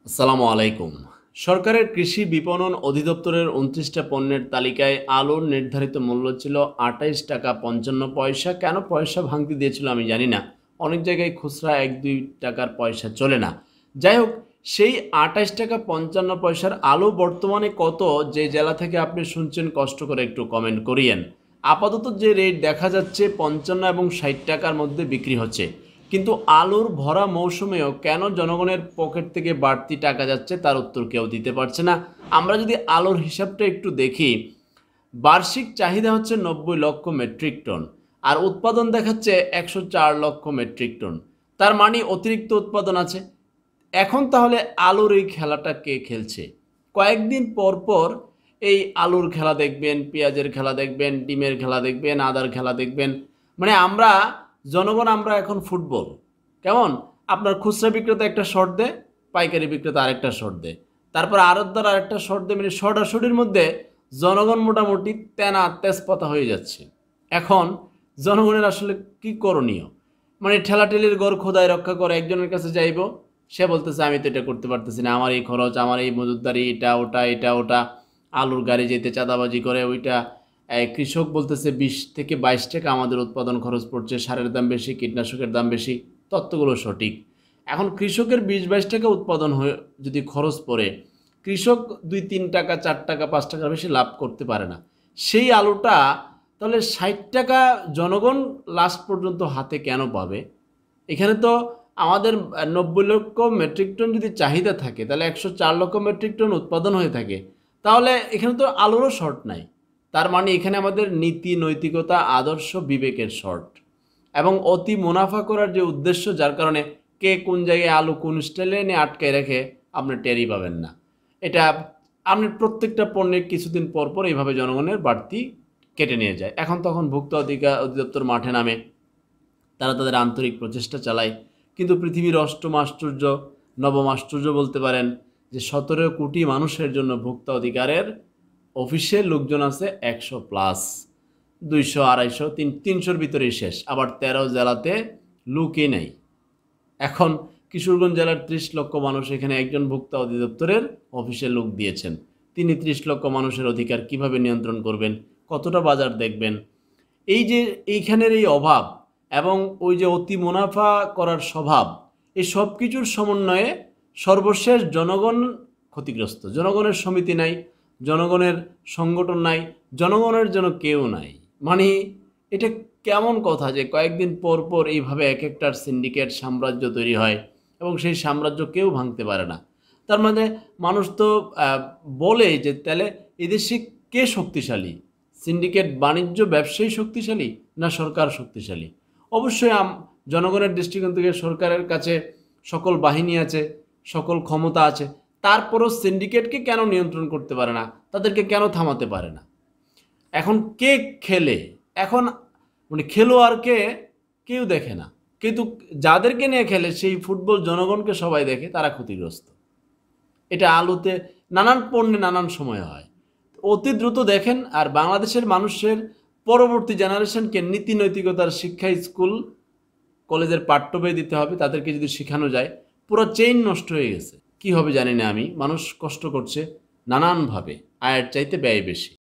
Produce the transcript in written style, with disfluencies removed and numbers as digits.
আসসালামু আলাইকুম। সরকারের কৃষি বিপণন অধিদপ্তরের ২৯টা পণ্যের তালিকায় আলুর নির্ধারিত মূল্য ছিল ৳২৮.৫৫। কেন পয়সা ভাঙতি দিয়েছিল আমি জানি না। অনেক জায়গায় খুচরা ৳১-২ পয়সা চলে না। যাই হোক, সেই ৳২৮.৫৫ আলু বর্তমানে কত? যে জেলা থেকে আপনি শুনছেন কষ্ট করে একটু কমেন্ট করিয়েন। আপাতত যে রেট দেখা যাচ্ছে ৫৫ এবং ৳৬০ মধ্যে বিক্রি হচ্ছে। কিন্তু আলুর ভরা মৌসুমেও কেন জনগণের পকেট থেকে বাড়তি টাকা যাচ্ছে তার উত্তর কেউ দিতে পারছে না। আমরা যদি আলুর হিসাবটা একটু দেখি, বার্ষিক চাহিদা হচ্ছে ৯০ লক্ষ মেট্রিক টন আর উৎপাদন দেখাচ্ছে ১০৪ লক্ষ মেট্রিক টন। তার মানে অতিরিক্ত উৎপাদন আছে। এখন তাহলে আলুর এই খেলাটা কে খেলছে? কয়েকদিন পর পর এই আলুর খেলা দেখবেন, পেঁয়াজের খেলা দেখবেন, ডিমের খেলা দেখবেন, আদার খেলা দেখবেন। মানে জনগণ আমরা এখন ফুটবল। কেমন? আপনার খুচরা বিক্রেতা একটা শর্ট দেয়, পাইকারি বিক্রেতা আরেকটা শর্ট দেয়। তারপর আড়তদার আরেকটা শর্ট দেয়, মানে শর্টাশর্টির মধ্যে জনগণ মোটামুটি তেনা তেজপাতা হয়ে যাচ্ছে। এখন জনগণের আসলে কি করণীয়? মানে ঠেলাঠেলির ঘর খোদাই রক্ষা করে একজনের কাছে যাইব, সে বলতেছে আমি তো এটা করতে পারতেছি না, আমার এই খরচ, আমার এই মজুতদারি, এটা ওটা, আলুর গাড়ি যেতে চাঁদাবাজি করে ওইটা। কৃষক বলতেছে ২০ থেকে ২২ টাকা আমাদের উৎপাদন খরচ পড়ছে, সারের দাম বেশি, কীটনাশকের দাম বেশি। তত্ত্বগুলো সঠিক। এখন কৃষকের ২০-২২ টাকা উৎপাদন হয়ে যদি খরচ পড়ে, কৃষক ২-৩ টাকা, ৪ টাকা, ৫ টাকার বেশি লাভ করতে পারে না। সেই আলুটা তাহলে ৬০ টাকা জনগণ লাস্ট পর্যন্ত হাতে কেন পাবে? এখানে তো আমাদের ৯০ লক্ষ মেট্রিক টন যদি চাহিদা থাকে, তাহলে ১০৪ লক্ষ মেট্রিক টন উৎপাদন হয়ে থাকে, তাহলে এখানে তো আলুরও শর্ট নাই। তার মানে এখানে আমাদের নীতি, নৈতিকতা, আদর্শ, বিবেকের শর্ট এবং অতি মুনাফা করার যে উদ্দেশ্য, যার কারণে কে কোন জায়গায় আলু কোন স্টাইলে এনে আটকায় রেখে আপনি টেরই পাবেন না। এটা আপনি প্রত্যেকটা পণ্যের কিছুদিন পর পর এইভাবে জনগণের বাড়তি কেটে নিয়ে যায়। এখন তখন ভোক্তা অধিদপ্তর মাঠে নামে, তারা তাদের আন্তরিক প্রচেষ্টা চালায়। কিন্তু পৃথিবীর অষ্টম আশ্চর্য, নবম আশ্চর্য বলতে পারেন, যে ১৭ কোটি মানুষের জন্য ভোক্তা অধিকারের অফিসের লোকজন আছে ১০০+, ২০০, ২৫০, ৩০০-র ভিতরেই শেষ। আবার ১৩ জেলাতে লোকই নেই। এখন কিশোরগঞ্জ জেলার ৩০ লক্ষ মানুষ, এখানে একজন ভোক্তা অধিদপ্তরের অফিসে লোক দিয়েছেন। তিনি ৩০ লক্ষ মানুষের অধিকার কিভাবে নিয়ন্ত্রণ করবেন? কতটা বাজার দেখবেন? এই যে এইখানের এই অভাব এবং ওই যে অতি মুনাফা করার স্বভাব, এই সব কিছুর সমন্বয়ে সর্বশেষ জনগণ ক্ষতিগ্রস্ত। জনগণের সমিতি নাই, জনগণের সংগঠন নাই, জনগণের জন্য কেউ নাই। মানে এটা কেমন কথা যে কয়েকদিন পর পর এইভাবে এক একটার সিন্ডিকেট সাম্রাজ্য তৈরি হয় এবং সেই সাম্রাজ্য কেউ ভাঙতে পারে না। তার মানে মানুষ তো বলে যে তাহলে এদেশে কে শক্তিশালী? সিন্ডিকেট, বাণিজ্য, ব্যবসায়ী শক্তিশালী না সরকার শক্তিশালী? অবশ্যই জনগণের দৃষ্টিকোণ থেকে সরকারের কাছে সকল বাহিনী আছে, সকল ক্ষমতা আছে। তারপরও সিন্ডিকেটকে কেন নিয়ন্ত্রণ করতে পারে না? তাদেরকে কেন থামাতে পারে না? এখন কে খেলে? এখন মানে খেলোয়াড়কে কেউ দেখে না। কিন্তু যাদেরকে নিয়ে খেলে সেই ফুটবল জনগণকে সবাই দেখে, তারা ক্ষতিগ্রস্ত। এটা আলুতে, নানান পণ্যে নানান সময় হয়। অতি দ্রুত দেখেন। আর বাংলাদেশের মানুষের পরবর্তী জেনারেশনকে নীতি নৈতিকতার শিক্ষা স্কুল কলেজের পাঠ্য বই দিতে হবে। তাদেরকে যদি শেখানো যায়, পুরো চেইন নষ্ট হয়ে গেছে। কি হবে জানি না আমি। মানুষ কষ্ট করছে নানানভাবে, আয়ের চাইতে ব্যয় বেশি।